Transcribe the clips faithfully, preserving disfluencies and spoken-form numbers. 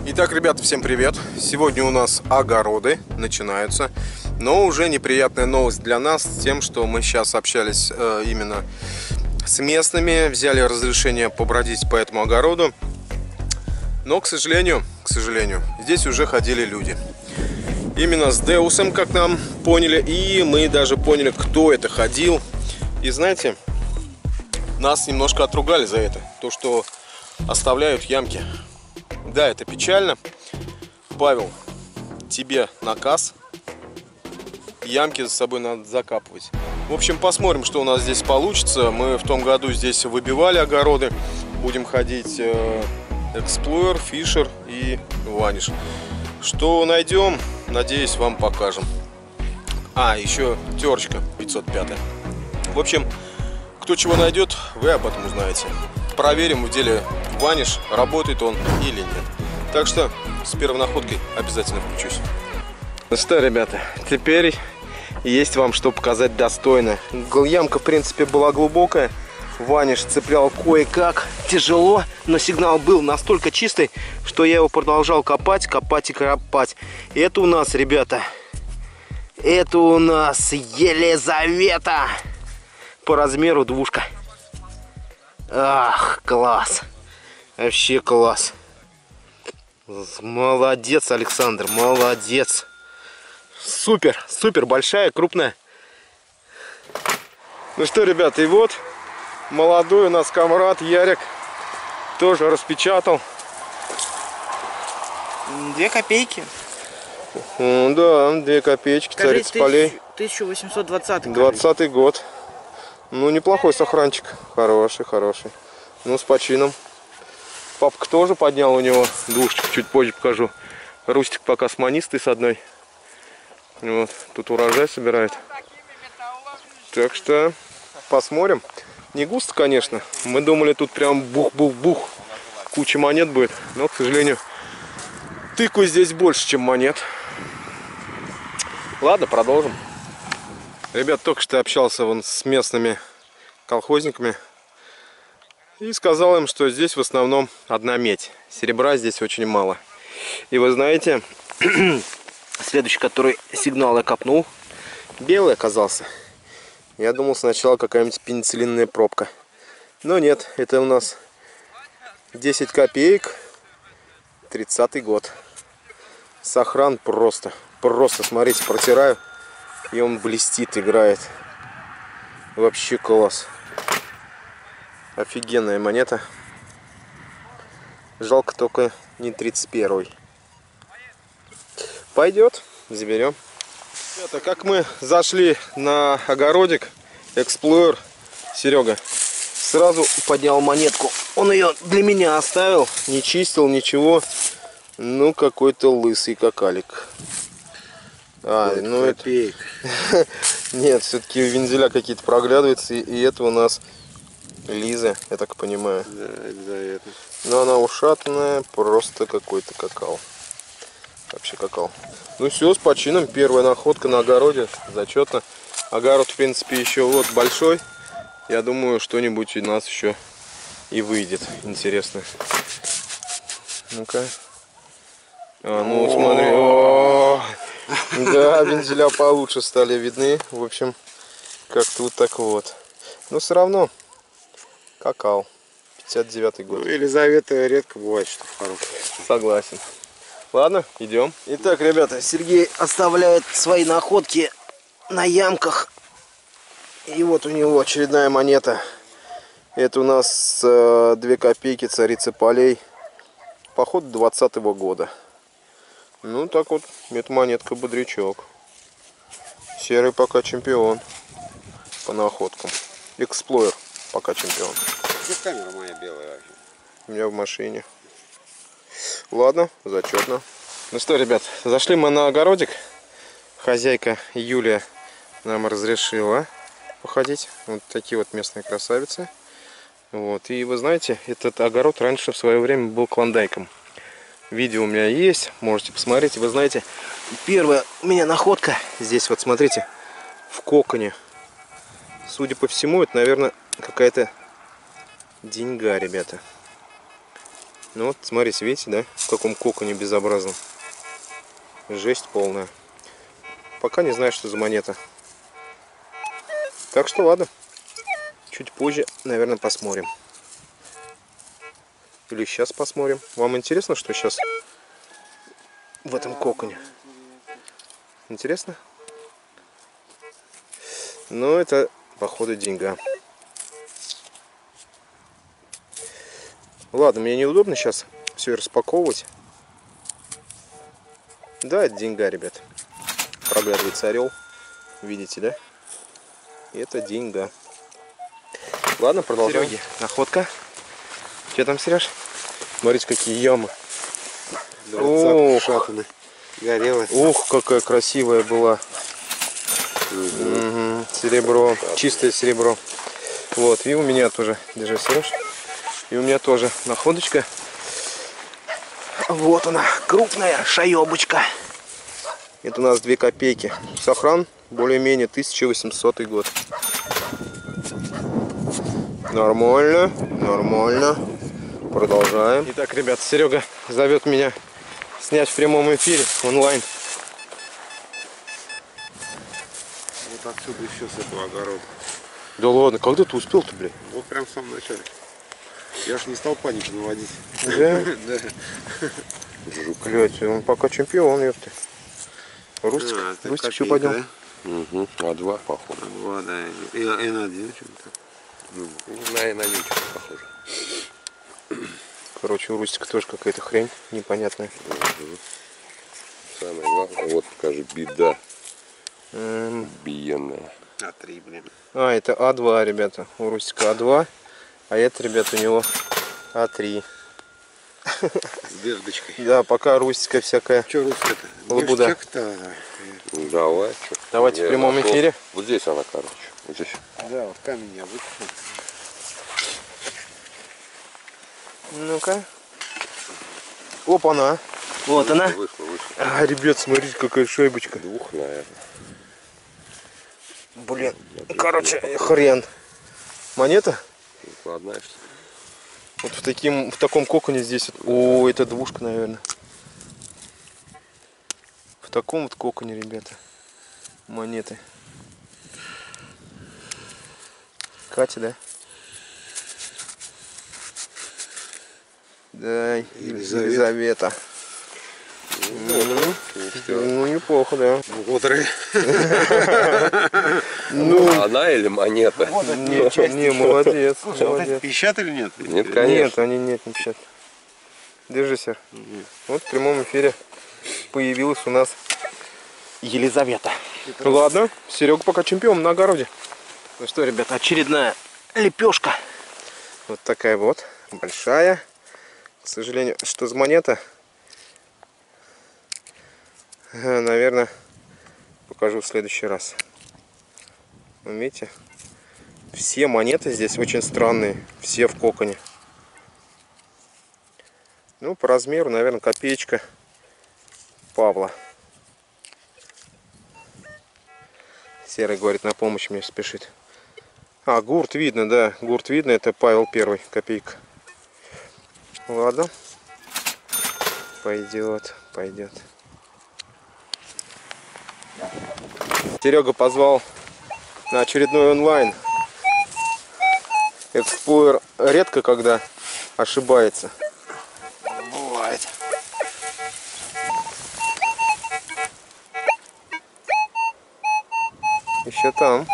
Итак, ребята, всем привет! Сегодня у нас огороды начинаются, но уже неприятная новость для нас тем, что мы сейчас общались э, именно с местными, взяли разрешение побродить по этому огороду, но, к сожалению, к сожалению, здесь уже ходили люди. Именно с Деусом, как нам поняли, и мы даже поняли, кто это ходил. И знаете, нас немножко отругали за это, то, что оставляют ямки. Да, это печально. Павел, тебе наказ. Ямки за собой надо закапывать. В общем, посмотрим, что у нас здесь получится. Мы в том году здесь выбивали огороды. Будем ходить э, Explorer, Fisher и Vanish. Что найдем, надеюсь, вам покажем. А, еще терочка пятьсот пять. В общем, кто чего найдет, вы об этом узнаете. Проверим в деле Vanish, работает он или нет. Так что с первой находкой обязательно включусь. Ну что, ребята, теперь есть вам что показать достойно. Ямка, в принципе, была глубокая. Vanish цеплял кое-как, тяжело, но сигнал был настолько чистый, что я его продолжал копать, копать и копать. И это у нас, ребята, это у нас Елизавета. По размеру двушка. Ах, класс. Вообще класс. Молодец, Александр, молодец. Супер, супер большая, крупная. Ну что, ребята, и вот молодой у нас комрад Ярик тоже распечатал. Две копейки. О, да, две копеечки, царица полей. тысяча восемьсот двадцатый. Двадцатый год. Ну, неплохой сохранчик. Хороший, хороший. Ну, с почином. Папка тоже поднял у него двушечку, чуть позже покажу. Рустик пока с манистой с одной. Вот, тут урожай собирает. Так что посмотрим. Не густо, конечно. Мы думали, тут прям бух-бух-бух. Куча монет будет. Но, к сожалению, тыквы здесь больше, чем монет. Ладно, продолжим. Ребят, только что общался вон с местными колхозниками и сказал им, что здесь в основном одна медь. Серебра здесь очень мало. И вы знаете, следующий, который сигнал я копнул, белый оказался. Я думал сначала какая-нибудь пенициллинная пробка. Но нет, это у нас десять копеек, тридцатый год. Сохран просто, просто, смотрите, протираю. И он блестит, играет. Вообще класс. Офигенная монета. Жалко только не тридцать первый. Пойдет, заберем. Это как мы зашли на огородик Explorer, Серега сразу поднял монетку. Он ее для меня оставил, не чистил, ничего. Ну, какой-то лысый какалик. А, вот ну это... Нет, все-таки вензеля какие-то проглядываются, и, и это у нас Лиза, я так понимаю. Да, это за это. Но она ушатанная, просто какой-то какао. Вообще какао. Ну все, с почином, первая находка на огороде, зачетно. Огород, в принципе, еще вот большой. Я думаю, что-нибудь у нас еще и выйдет. Интересно. Ну-ка. А, ну смотри. О-о-о! Да, вензеля получше стали видны. В общем, как-то вот так вот. Но все равно какао. пятьдесят девятый год. Ну, Елизавета редко бывает, что хорошая. Согласен. Ладно, идем. Итак, ребята, Сергей оставляет свои находки на ямках. И вот у него очередная монета. Это у нас э, две копейки, царицы полей. Походу двадцатого года. Ну так вот, это монетка бодрячок. Серый пока чемпион по находкам. Explorer пока чемпион. Где камера моя белая? У меня в машине. Ладно, зачетно. Ну что, ребят, зашли мы на огородик. Хозяйка Юлия нам разрешила походить. Вот такие вот местные красавицы. Вот. И вы знаете, этот огород раньше в свое время был клондайком. Видео у меня есть, можете посмотреть. Вы знаете, первая у меня находка здесь, вот смотрите, в коконе. Судя по всему, это, наверное, какая-то деньга, ребята. Ну вот, смотрите, видите, да? В каком коконе безобразном. Жесть полная. Пока не знаю, что за монета. Так что ладно. Чуть позже, наверное, посмотрим. Или сейчас посмотрим. Вам интересно, что сейчас в этом коконе? Интересно? Ну, это, походу, деньга. Ладно, мне неудобно сейчас все распаковывать. Да, это деньга, ребят. Проглядывается орел. Видите, да? Это деньга. Ладно, продолжаем. Сереги, находка. Что там, Сереж? Смотрите, какие ямы. Двадцатка шатаны. Горелая. Ух, какая красивая была. Угу. Угу. Серебро. Чистое серебро. Вот, и у меня тоже. Держи, Сереж. И у меня тоже находочка. Вот она, крупная шаебочка. Это у нас две копейки. Сохран более-менее тысяча восьмисотый год. Нормально, нормально. Продолжаем. Итак, ребят, Серега зовет меня снять в прямом эфире онлайн. Вот отсюда еще с этого огорода. Да ладно, когда ты успел-то, блядь? Вот прям в самом начале. Я ж не стал панику наводить. Да? Да. Блядь, он пока чемпион, ёпты. Рустик, А, Рустик, что пойдем? Угу. А два, походу. А два, да. И эн один что-то. Ну, на эн один что-то похоже. Короче, у Рустика тоже какая-то хрень непонятная. Угу. Самое главное, вот покажи, беда. Эм... Биенная. А три, блин. А, это а два, ребята. У Рустика а два. А это, ребята, у него а три. С дырочкой. Да, пока Рустика всякая. Че, Рустика-то? Лабуда. Ништяк-то. Давай. Что? Давайте Я в прямом нашел. эфире. Вот здесь она, короче. Вот здесь. Да, вот камень я выкопал. Ну-ка. Опа-на. Вот она. Вышла, вышла. А, ребят, смотрите, какая шайбочка. Двух, наверное. Блин, короче, хрен. Монета? Прикладная, что ли? Вот в, таким, в таком коконе здесь. Вот. О, это двушка, наверное. В таком вот коконе, ребята. Монеты. Катя, да? Да, Елизавета. Елизавета. Ну, ну, неплохо, да. Бодрые. Ну, Она или монета? не, не, молодец, молодец. Пищат или нет? Нет, Нет, конечно. они нет, не пищат. Держи, Сер. Вот в прямом эфире появилась у нас Елизавета. Ну ладно, Серега пока чемпион на огороде. Ну что, ребята, очередная лепешка. Вот такая вот, большая. К сожалению, что за монета? Наверное, покажу в следующий раз. Вы видите? Все монеты здесь очень странные. Все в коконе. Ну, по размеру, наверное, копеечка Павла. Серый говорит, на помощь мне спешит. А, гурт видно, да. Гурт видно, это Павел Первый, копейка. Ладно. Пойдет, пойдет. Серега позвал на очередной онлайн. Эксплойер редко когда ошибается. Бывает. Еще там.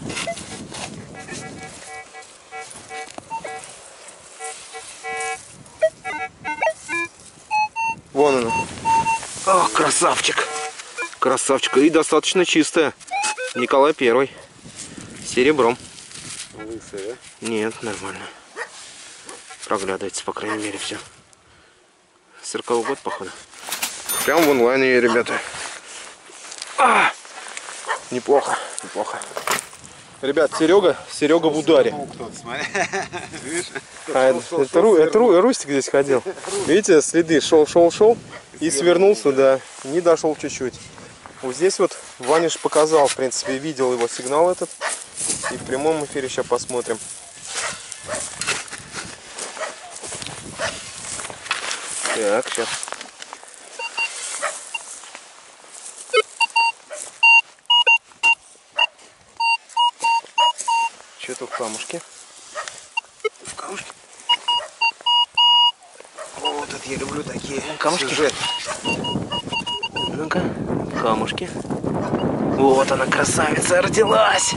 Вон она. О, красавчик. Красавчик. И достаточно чистая. Николай Первый. С серебром. Лысая, да? Нет, нормально. Проглядывается, по крайней мере, все. Сороковой год, походу. Прям в онлайне, ребята. А! Неплохо, неплохо. Ребят, Серега, Серега в ударе. А, это, это, Ру, это Ру, Рустик здесь ходил. Видите, следы. Шел, шел, шел и свернулся, да. Не дошел чуть-чуть. Вот здесь вот Ваниш показал, в принципе, видел его сигнал этот. И в прямом эфире сейчас посмотрим. Так, сейчас. Что-то в камушке. В камушке. Вот это я люблю такие Камушки? сюжеты. Ну-ка, камушки. Вот она, красавица, родилась.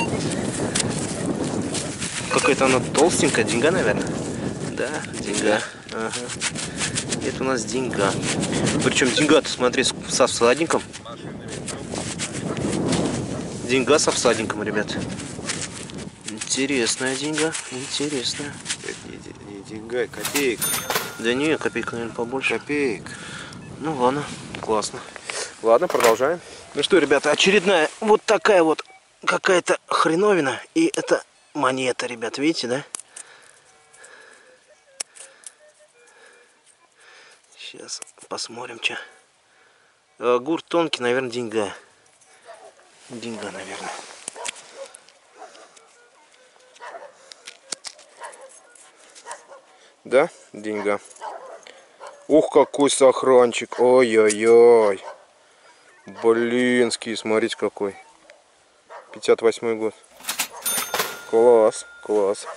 Какая-то она толстенькая, деньга, наверное. Да, деньга. Ага. Это у нас деньга. Причем деньга-то, смотри, со всадником. Деньга со всадником, ребят. Интересная деньга, интересная. Это не, де- не деньга, копеек. Да не, копейка, наверное, побольше. Копеек. Ну ладно, классно. Ладно, продолжаем. Ну что, ребята, очередная вот такая вот какая-то хреновина. И это монета, ребят, видите, да? Сейчас посмотрим, что. А, гурт тонкий, наверное, деньга. Деньга, наверное. Да, деньга. Ух, какой сохранчик. Ой-ой-ой. Блинский, смотрите какой. пятьдесят восьмой год. Класс, класс.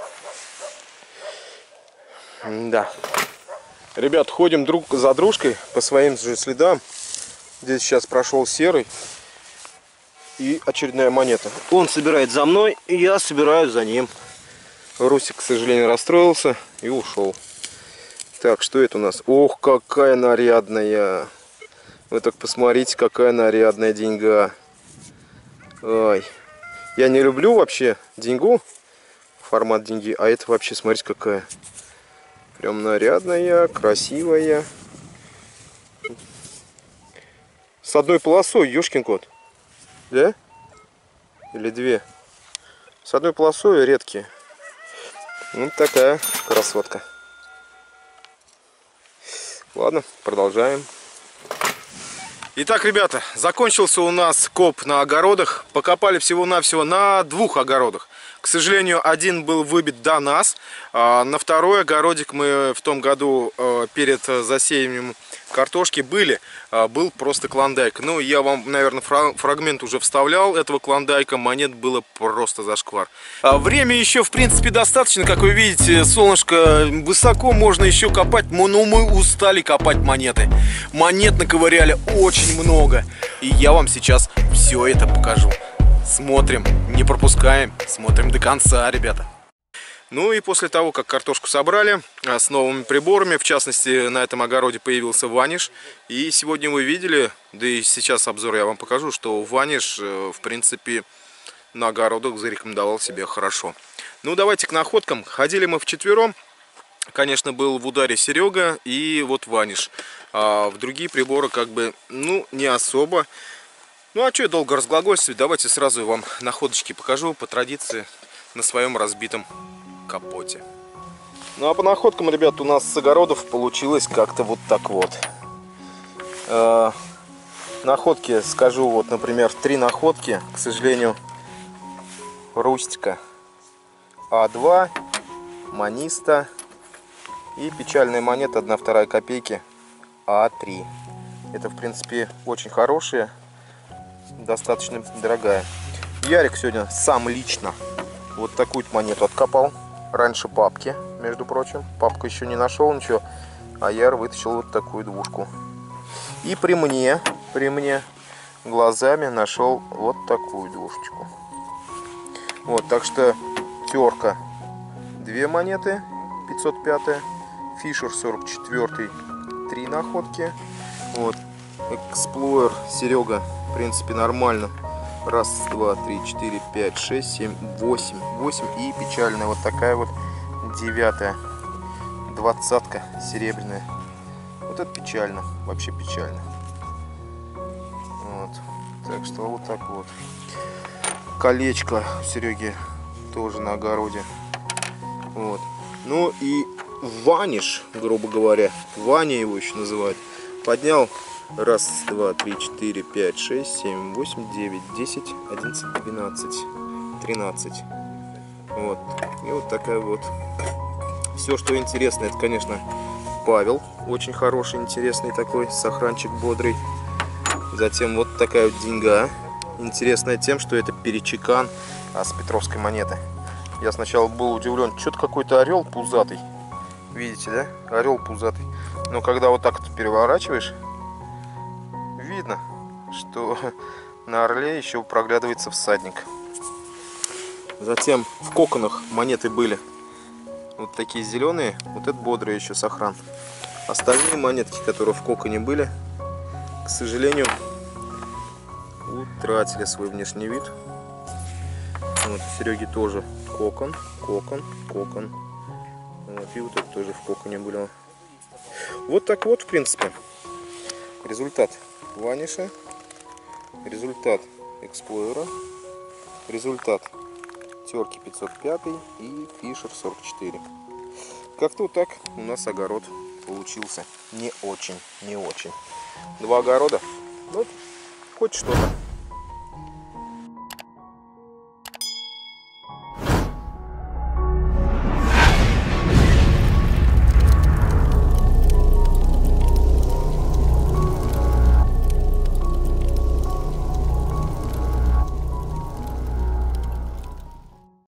Да. Ребят, ходим друг за дружкой по своим же следам. Здесь сейчас прошел серый. И очередная монета. Он собирает за мной, и я собираю за ним. Русик, к сожалению, расстроился и ушел. Так, что это у нас? Ох, какая нарядная. Вы так посмотрите, какая нарядная деньга. Ой. Я не люблю вообще деньгу, формат деньги, а это вообще, смотрите, какая. Прям нарядная, красивая. С одной полосой, ёшкин кот. Да? Или две? С одной полосой редкие. Вот такая красотка. Ладно, продолжаем. Итак, ребята, закончился у нас коп на огородах. Покопали всего-навсего на двух огородах. К сожалению, один был выбит до нас. А на второй огородик мы в том году перед засеянием картошки были. Был просто клондайк. Ну, я вам, наверное, фрагмент уже вставлял этого клондайка. Монет было просто зашквар. Время еще, в принципе, достаточно. Как вы видите, солнышко высоко, можно еще копать. Но мы устали копать монеты. Монет наковыряли очень много. И я вам сейчас все это покажу. Смотрим, не пропускаем, смотрим до конца, ребята. Ну и после того, как картошку собрали с новыми приборами, в частности, на этом огороде появился ваниш. И сегодня вы видели, да и сейчас обзор я вам покажу, что ваниш, в принципе, на огородах зарекомендовал себя хорошо. Ну, давайте к находкам. Ходили мы вчетвером. Конечно, был в ударе Серега и вот ваниш. А в другие приборы как бы, ну, не особо. Ну, а что я долго разглагольствовать? Давайте сразу вам находочки покажу по традиции на своем разбитом капоте. Ну, а по находкам, ребят, у нас с огородов получилось как-то вот так вот. Э, находки, скажу, вот, например, три находки, к сожалению, Рустика, А два, Маниста и печальная монета одна вторая копейки А три. Это, в принципе, очень хорошие. Достаточно дорогая. Ярик сегодня сам лично вот такую монету откопал. Раньше папки, между прочим. Папка еще не нашел ничего. А Яр вытащил вот такую двушку. И при мне, при мне глазами нашел вот такую двушечку. Вот, так что терка. Две монеты. пятьсот пятая. Фишер сорок четвёртый. Три находки. Вот. Эксплойер Серега. В принципе, нормально. Раз, два, три, четыре, пять, шесть, семь, восемь. восемь и печальная вот такая вот девятая. Двадцатка серебряная. Вот это печально. Вообще печально. Вот. Так что вот так вот. Колечко Сереги тоже на огороде. Вот. Ну и ваниш, грубо говоря. Ваня его еще называют. Поднял. Раз, два, три, четыре, пять, шесть, семь, восемь, девять, десять, одиннадцать, двенадцать, тринадцать. Вот. И вот такая вот. Все, что интересно, это, конечно, Павел, очень хороший, интересный такой, сохранчик бодрый. Затем вот такая вот деньга, интересная тем, что это перечекан а с петровской монеты. Я сначала был удивлен, что-то какой-то орел пузатый, видите, да, орел пузатый. Но когда вот так вот переворачиваешь, видно, что на орле еще проглядывается всадник. Затем в коконах монеты были вот такие зеленые, вот это бодрый еще сохран. Остальные монетки, которые в коконе были, к сожалению, утратили свой внешний вид. Вот, у Сереги тоже кокон, кокон, кокон. Вот, и вот это тоже в коконе было. Вот так вот, в принципе, результат ваниша, результат эксплойера, результат терки пятьсот пять и фишер сорок четыре. Как-то вот так у нас огород получился. Не очень, не очень. Два огорода, ну, хоть что-то.